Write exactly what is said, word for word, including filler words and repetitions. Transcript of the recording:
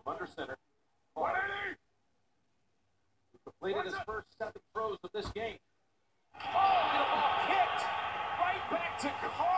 Under center. one eighty. He completed his first seven throws of this game. Oh, the ball kicked right back to Carr.